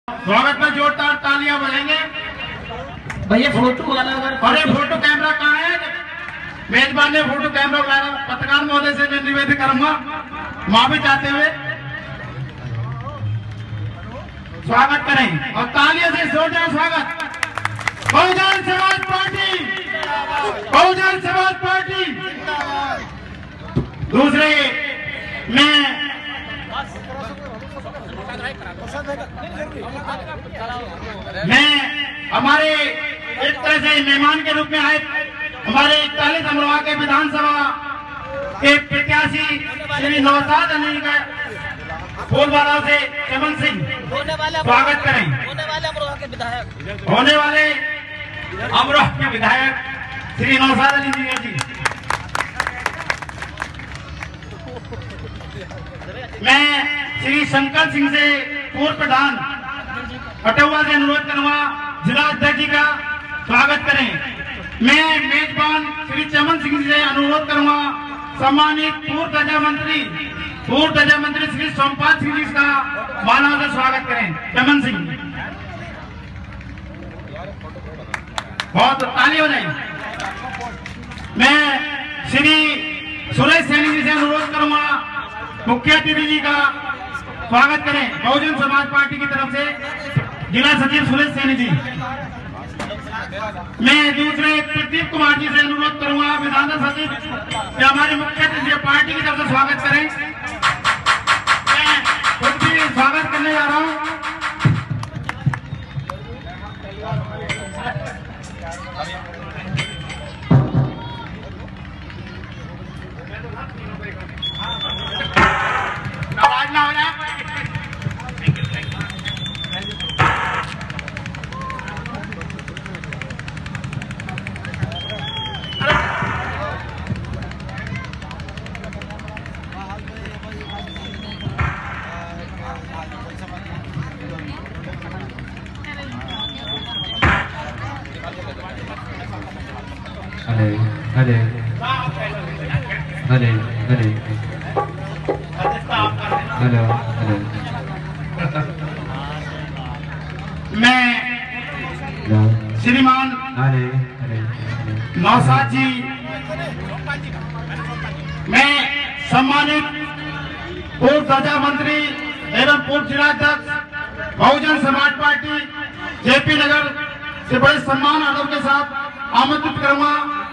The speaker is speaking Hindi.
स्वागत में जोरदार तालियां बजाएंगे। भैया फोटो वाला अरे फोटो कैमरा कहाँ है? मेजबान ने फोटो कैमरा बुलाया। पत्रकार महोदय से मैं निवेदन करूंगा माफी चाहते हुए स्वागत करें और तालियों से जोरदार स्वागत। Bahujan Samaj party, Bahujan Samaj party. दूसरे में हमारे एक तरह से मेहमान के रूप में आए हमारे 41 अमरोहा के विधानसभा के प्रत्याशी श्री नौशाद अली का फूलवाला से चमन सिंह स्वागत करें। होने वाले अमरोहा के विधायक श्री नौशाद अली जी। मैं श्री शंकर सिंह से पूर्व प्रधान अटौवा से अनुरोध करूंगा जिला अध्यक्ष जी का स्वागत करें। मैं मेजबान श्री चमन सिंह से अनुरोध करूंगा सम्मानित पूर्व ध्वजा मंत्री श्री सोमपाल सिंह जी का मालाओं से स्वागत करें। चमन सिंह बहुत ताली हो जाए। मैं श्री सुरेश सैनी जी से अनुरोध करूंगा मुख्य अतिथि जी का स्वागत करें। बहुजन समाज पार्टी की तरफ से जिला सचिव सुरेश सैनी जी। मैं दूसरे प्रदीप कुमार जी से अनुरोध करूंगा विधानसभा सचिव हमारे मुख्य अतिथि पार्टी की तरफ से स्वागत करें। मैं खुद भी स्वागत करने जा रहा हूं। आवाज ना हो जाए। मैं श्रीमान नौशाद जी, मैं सम्मानित पूर्व ध्वजा मंत्री एवं पूर्व जिलाध्यक्ष बहुजन समाज पार्टी जेपी नगर से बड़े सम्मान आदर के साथ आमंत्रित करूंगा